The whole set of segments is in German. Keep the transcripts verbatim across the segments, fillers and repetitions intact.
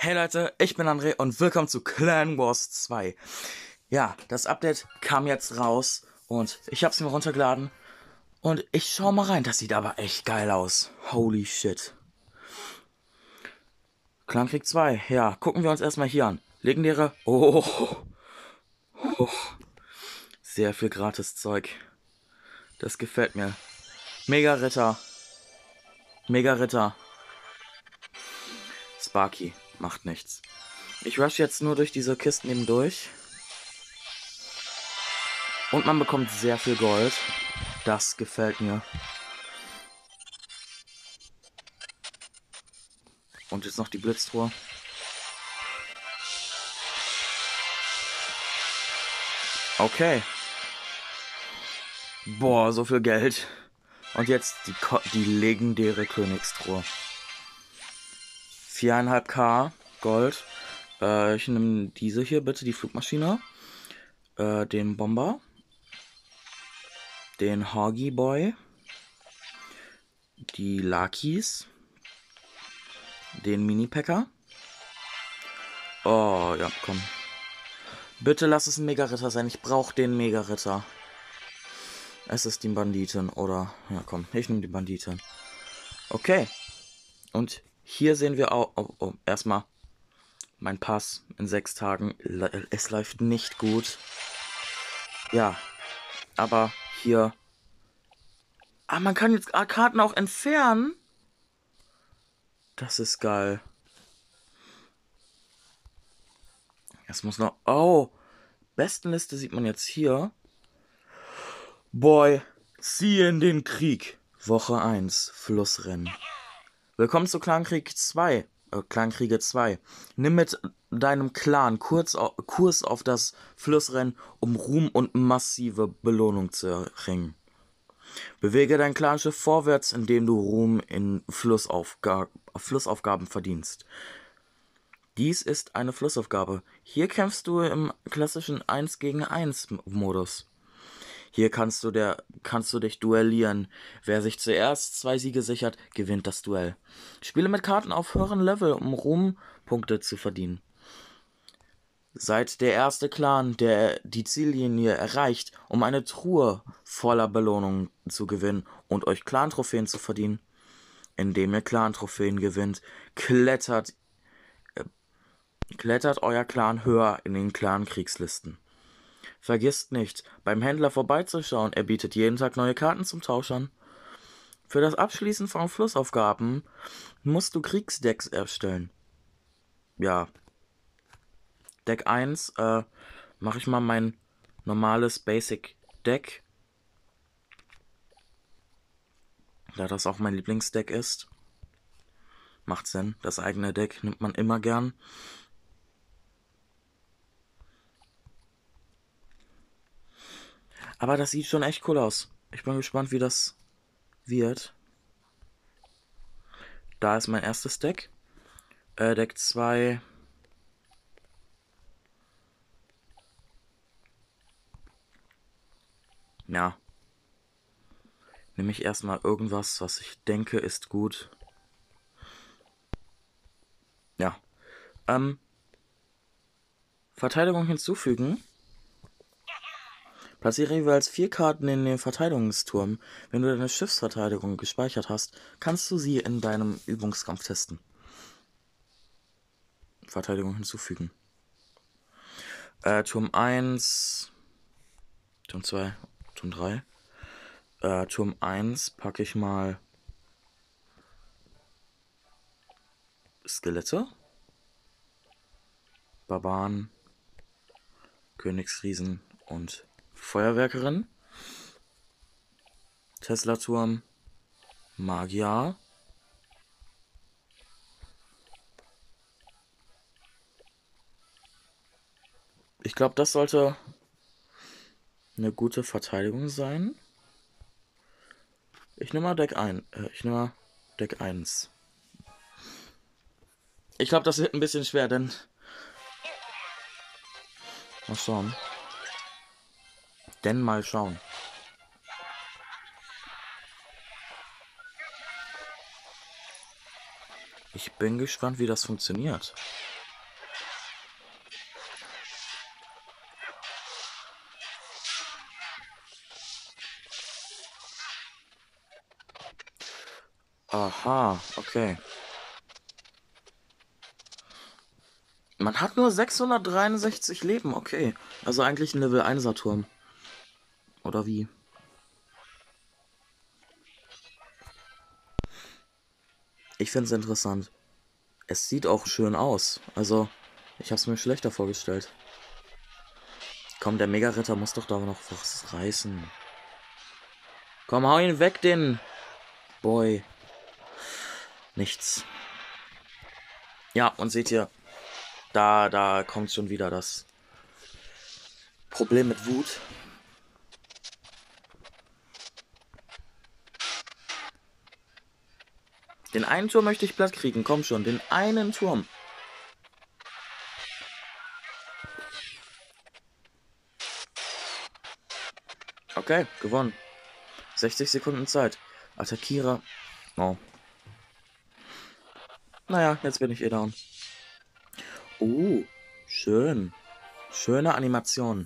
Hey Leute, ich bin André und willkommen zu Clan Wars zwei. Ja, das Update kam jetzt raus und ich hab's mir runtergeladen und ich schau mal rein. Das sieht aber echt geil aus. Holy shit. Clankrieg zwei, ja, gucken wir uns erstmal hier an. Legendäre, oh, oh, sehr viel gratis Zeug. Das gefällt mir. Mega Ritter, Mega Ritter. Sparky, macht nichts. Ich rush jetzt nur durch diese Kisten eben durch. Und man bekommt sehr viel Gold. Das gefällt mir. Und jetzt noch die Blitztruhe. Okay. Boah, so viel Geld. Und jetzt die, Ko die legendäre Königstruhe. viereinhalb K Gold. Äh, ich nehme diese hier bitte, die Flugmaschine. Äh, den Bomber. Den Hoggy Boy. Die Lakis. Den Mini-Packer. Oh, ja, komm. Bitte lass es ein Mega-Ritter sein. Ich brauche den Mega-Ritter. Es ist die Banditin, oder? Ja, komm, ich nehme die Banditin. Okay. Und hier sehen wir auch... Oh, oh, erstmal mein Pass in sechs Tagen. Es läuft nicht gut. Ja. Aber hier... Ah, man kann jetzt Karten auch entfernen. Das ist geil. Es muss noch... Oh. Bestenliste sieht man jetzt hier. Boy, zieh in den Krieg. Woche eins, Flussrennen. Willkommen zu Clankrieg zwei. Äh, Clankriege zwei. Nimm mit deinem Clan kurz au Kurs auf das Flussrennen, um Ruhm und massive Belohnung zu erringen. Bewege dein Clanschiff vorwärts, indem du Ruhm in Flussaufga Flussaufgaben verdienst. Dies ist eine Flussaufgabe. Hier kämpfst du im klassischen eins gegen eins Modus. Hier kannst du, der, kannst du dich duellieren. Wer sich zuerst zwei Siege sichert, gewinnt das Duell. Spiele mit Karten auf höheren Level, um Ruhmpunkte zu verdienen. Seid der erste Clan, der die Ziellinie erreicht, um eine Truhe voller Belohnungen zu gewinnen und euch Clan-Trophäen zu verdienen. Indem ihr Clan-Trophäen gewinnt, klettert, äh, klettert euer Clan höher in den Clan-Kriegslisten. Vergisst nicht, beim Händler vorbeizuschauen. Er bietet jeden Tag neue Karten zum Tauschern. Für das Abschließen von Flussaufgaben musst du Kriegsdecks erstellen. Ja. Deck eins, äh, mache ich mal mein normales Basic Deck. Da das auch mein Lieblingsdeck ist. Macht Sinn. Das eigene Deck nimmt man immer gern. Aber das sieht schon echt cool aus. Ich bin gespannt, wie das wird. Da ist mein erstes Deck. Äh, Deck zwei. Ja. Nehme ich erstmal irgendwas, was ich denke, ist gut. Ja. Ähm. Verteidigung hinzufügen. Platziere jeweils vier Karten in den Verteidigungsturm. Wenn du deine Schiffsverteidigung gespeichert hast, kannst du sie in deinem Übungskampf testen. Verteidigung hinzufügen. Äh, Turm eins, Turm zwei, Turm drei. Äh, Turm eins packe ich mal Skelette, Barbaren, Königsriesen und Feuerwerkerin. Tesla-Turm, Magier. Ich glaube, das sollte eine gute Verteidigung sein. Ich nehme mal Deck ein. Äh, ich nehme mal Deck eins. Ich glaube, das wird ein bisschen schwer, denn... Mal schauen. Denn mal schauen. Ich bin gespannt, wie das funktioniert. Aha, okay. Man hat nur sechshundertdreiundsechzig Leben, okay. Also eigentlich ein Level einser Turm. Oder wie? Ich finde es interessant. Es sieht auch schön aus. Also, ich habe es mir schlechter vorgestellt. Komm, der Mega-Ritter muss doch da noch was reißen. Komm, hau ihn weg, den Boy. Nichts. Ja, und seht ihr, da, da kommt schon wieder das Problem mit Wut. Den einen Turm möchte ich platt kriegen, komm schon, den einen Turm. Okay, gewonnen. sechzig Sekunden Zeit. Attackiere. Oh. Naja, jetzt bin ich eh down. Oh, schön. Schöne Animation.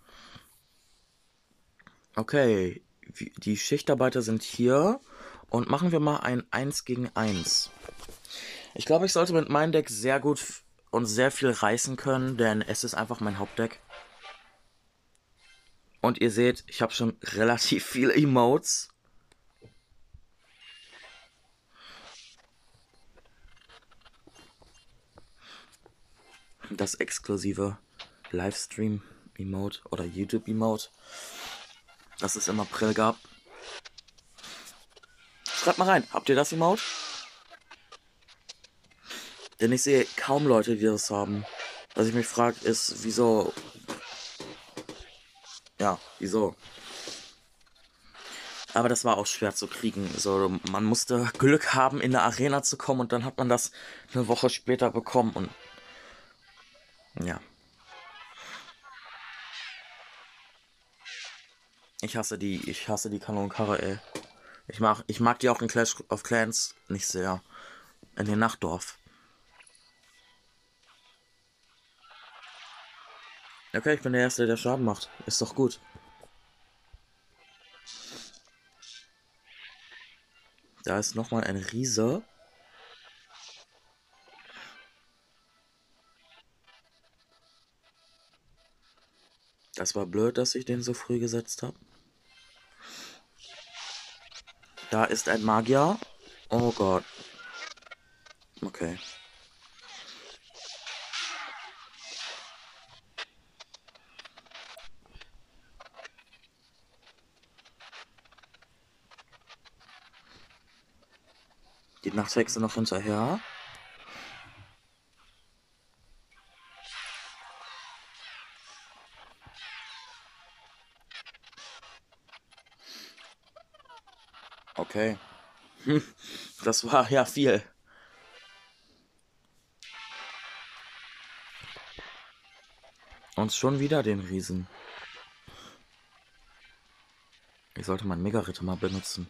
Okay, die Schichtarbeiter sind hier. Und machen wir mal ein eins gegen eins. Ich glaube, ich sollte mit meinem Deck sehr gut und sehr viel reißen können, denn es ist einfach mein Hauptdeck. Und ihr seht, ich habe schon relativ viele Emotes. Das exklusive Livestream-Emote oder YouTube-Emote, das es im April gab. Schreibt mal rein, habt ihr das Emote? Denn ich sehe kaum Leute, die das haben. Was ich mich frage, ist, wieso... Ja, wieso? Aber das war auch schwer zu kriegen. So, man musste Glück haben, in eine Arena zu kommen und dann hat man das eine Woche später bekommen und... Ja. Ich hasse die, ich hasse die Kanonenkarre, ey. Ich mag, ich mag die auch in Clash of Clans nicht sehr. In den Nachtdorf. Okay, ich bin der Erste, der Schaden macht. Ist doch gut. Da ist nochmal ein Riese. Das war blöd, dass ich den so früh gesetzt habe. Da ist ein Magier. Oh Gott. Okay. Die Nachthexe noch hinterher. Okay. Hm, das war ja viel. Und schon wieder den Riesen. Ich sollte meinen Mega-Ritter mal benutzen.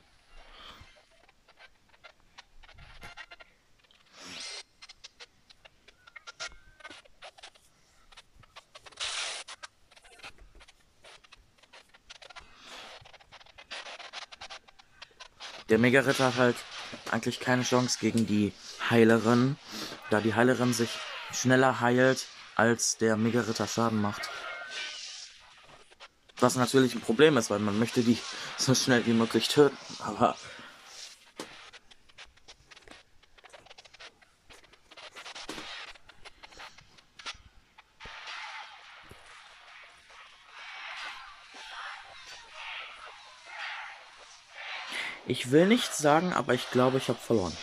Der Mega-Ritter hat halt eigentlich keine Chance gegen die Heilerin, da die Heilerin sich schneller heilt, als der Mega-Ritter Schaden macht. Was natürlich ein Problem ist, weil man möchte die so schnell wie möglich töten, aber... Ich will nichts sagen, aber ich glaube, ich habe verloren.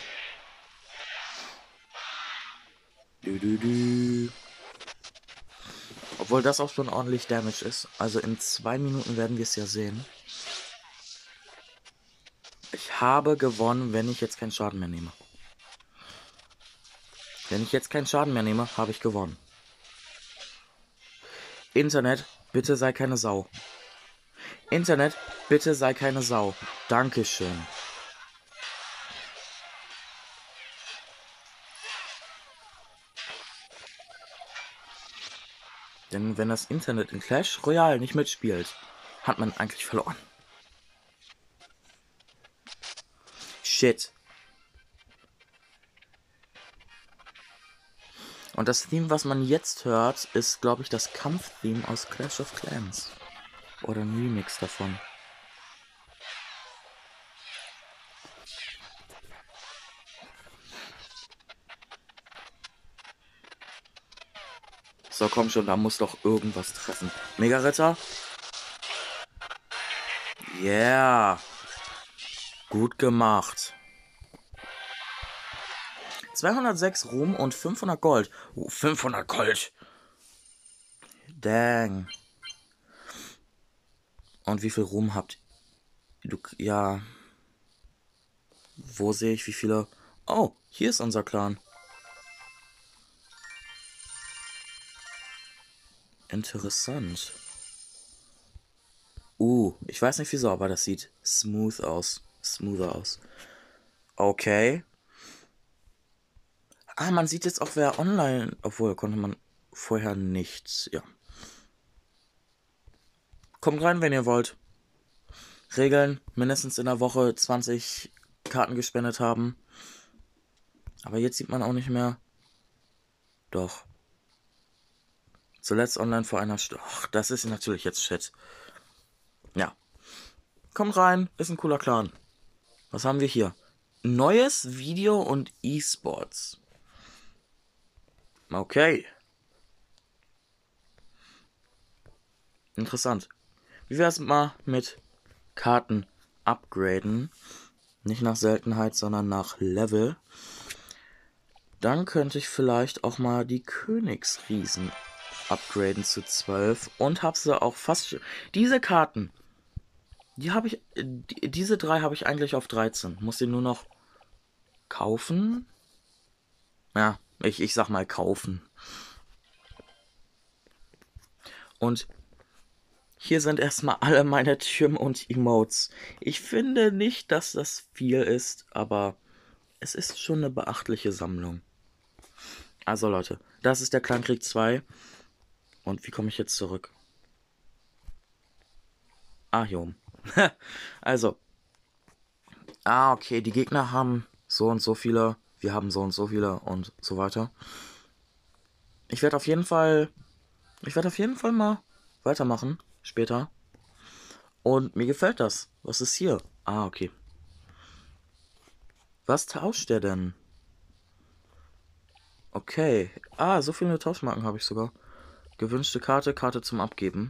Du, du, du. Obwohl das auch schon ordentlich Damage ist. Also in zwei Minuten werden wir es ja sehen. Ich habe gewonnen, wenn ich jetzt keinen Schaden mehr nehme. Wenn ich jetzt keinen Schaden mehr nehme, habe ich gewonnen. Internet, bitte sei keine Sau. Internet, bitte sei keine Sau. Dankeschön. Denn wenn das Internet in Clash Royale nicht mitspielt, hat man eigentlich verloren. Shit. Und das Theme, was man jetzt hört, ist, glaube ich, das Kampftheme aus Clash of Clans. Oder ein Remix davon. So, komm schon, da muss doch irgendwas treffen. Mega-Ritter. Yeah. Gut gemacht. zweihundertsechs Ruhm und fünfhundert Gold. Oh, fünfhundert Gold. Dang. Und wie viel Ruhm habt du? Ja. Wo sehe ich wie viele? Oh, hier ist unser Clan. Interessant. Uh, ich weiß nicht wieso, aber das sieht smooth aus. Smoother aus. Okay. Ah, man sieht jetzt auch, wer online... Obwohl, konnte man vorher nichts. Ja. Kommt rein, wenn ihr wollt. Regeln. Mindestens in der Woche zwanzig Karten gespendet haben. Aber jetzt sieht man auch nicht mehr. Doch. Zuletzt online vor einer Stunde. Ach, das ist natürlich jetzt Shit. Ja. Kommt rein. Ist ein cooler Clan. Was haben wir hier? Neues Video und E-Sports. Okay. Interessant. Wie wär's mal mit Karten upgraden? Nicht nach Seltenheit, sondern nach Level. Dann könnte ich vielleicht auch mal die Königsriesen upgraden zu zwölf. Und habe sie auch fast... Diese Karten, die habe ich... Die, diese drei habe ich eigentlich auf dreizehn. Muss sie nur noch kaufen. Ja, ich, ich sag mal kaufen. Und hier sind erstmal alle meine Türme und Emotes. Ich finde nicht, dass das viel ist, aber es ist schon eine beachtliche Sammlung. Also Leute, das ist der Clankrieg zwei. Und wie komme ich jetzt zurück? Ah, hier oben. Also. Ah, okay, die Gegner haben so und so viele. Wir haben so und so viele und so weiter. Ich werde auf jeden Fall... Ich werde auf jeden Fall mal weitermachen. Später. Und mir gefällt das. Was ist hier? Ah, okay. Was tauscht der denn? Okay. Ah, so viele Tauschmarken habe ich sogar. Gewünschte Karte, Karte zum Abgeben.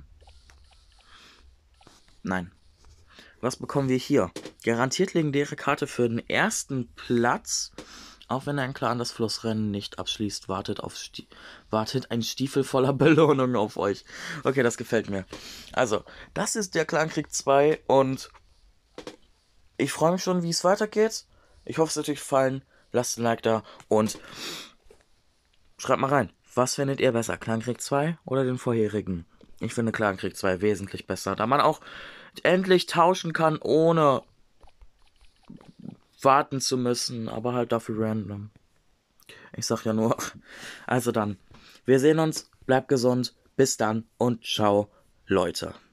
Nein. Was bekommen wir hier? Garantiert legendäre Karte für den ersten Platz. Auch wenn ein Clan das Flussrennen nicht abschließt, wartet, auf Sti wartet ein Stiefel voller Belohnungen auf euch. Okay, das gefällt mir. Also, das ist der Clankrieg zwei und ich freue mich schon, wie es weitergeht. Ich hoffe, es hat euch gefallen. Lasst ein Like da und schreibt mal rein. Was findet ihr besser, Clankrieg zwei oder den vorherigen? Ich finde Clankrieg zwei wesentlich besser, da man auch endlich tauschen kann, ohne warten zu müssen, aber halt dafür random. Ich sag ja nur. Also dann, wir sehen uns, bleibt gesund, bis dann und ciao, Leute.